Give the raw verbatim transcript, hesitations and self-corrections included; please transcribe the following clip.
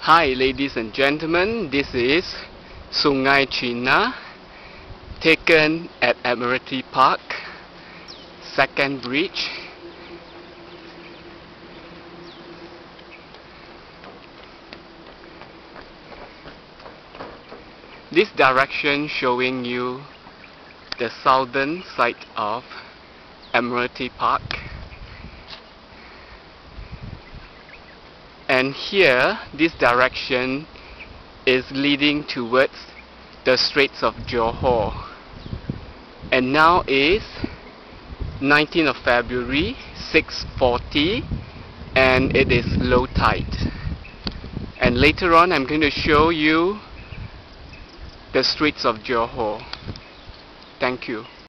Hi ladies and gentlemen, this is Sungei, Cina, taken at Admiralty Park, second bridge. This direction showing you the southern side of Admiralty Park. And here, this direction is leading towards the Straits of Johor. And now is nineteenth of February, six forty, and it is low tide. And later on, I'm going to show you the Straits of Johor. Thank you.